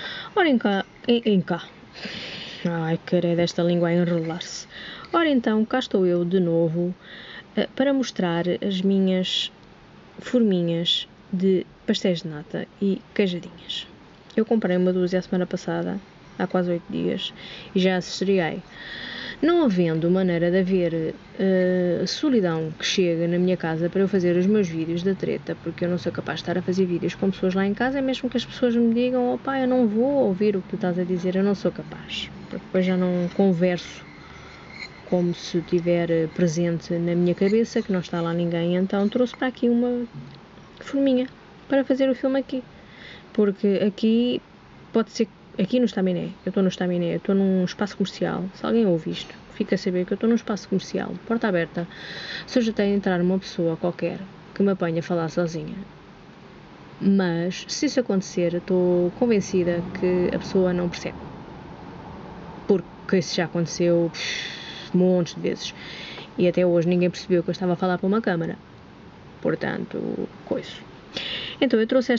Ora, em cá. Ai, caré desta língua a enrolar-se. Ora então, cá estou eu de novo para mostrar as minhas forminhas de pastéis de nata e queijadinhas. Eu comprei uma dúzia a semana passada, há quase 8 dias, e já as estreei. Não havendo maneira de haver solidão que chegue na minha casa para eu fazer os meus vídeos da treta, porque eu não sou capaz de estar a fazer vídeos com pessoas lá em casa, é mesmo que as pessoas me digam, oh pá, eu não vou ouvir o que tu estás a dizer, eu não sou capaz, porque depois já não converso como se estiver presente na minha cabeça, que não está lá ninguém, então trouxe para aqui uma forminha para fazer o filme aqui, porque aqui pode ser, aqui no Estaminé, eu estou no Estaminé, eu estou num espaço comercial, se alguém ouve isto, fica a saber que eu estou num espaço comercial, porta aberta, se eu já tenho entrar uma pessoa qualquer que me apanhe a falar sozinha, mas se isso acontecer, eu estou convencida que a pessoa não percebe, porque isso já aconteceu montes de vezes, e até hoje ninguém percebeu que eu estava a falar para uma câmara, portanto, coisa. Então eu trouxe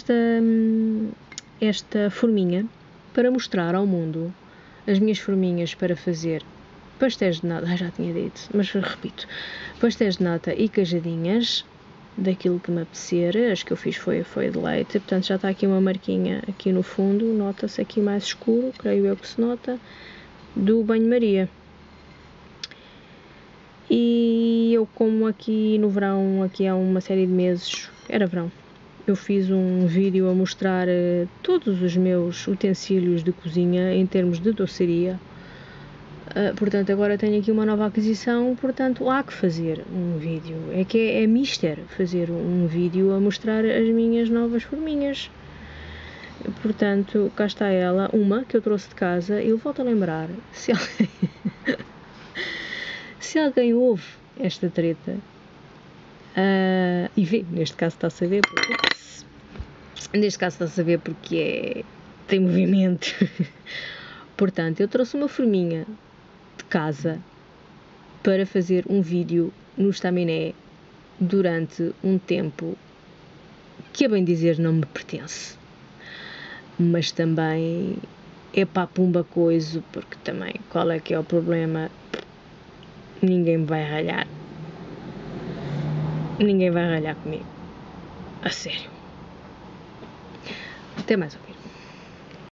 esta forminha para mostrar ao mundo as minhas forminhas para fazer pastéis de nata, já tinha dito, mas repito, pastéis de nata e queijadinhas, daquilo que me apetecer. As que eu fiz foi de leite, portanto já está aqui uma marquinha aqui no fundo, nota-se aqui mais escuro, creio eu que se nota, do banho-maria. E eu, como aqui no verão, aqui há uma série de meses, era verão, eu fiz um vídeo a mostrar todos os meus utensílios de cozinha em termos de doçaria. Portanto, agora tenho aqui uma nova aquisição, portanto, há que fazer um vídeo. É mister fazer um vídeo a mostrar as minhas novas forminhas. Portanto, cá está ela, uma que eu trouxe de casa. Eu volto a lembrar, se alguém ouve esta treta e vê, neste caso está a saber porque tem movimento. Portanto, eu trouxe uma forminha de casa para fazer um vídeo no Estaminé durante um tempo que, a bem dizer, não me pertence, mas também é pá pumba coisa, porque também qual é que é o problema? Ninguém vai ralhar comigo, a sério. Até mais.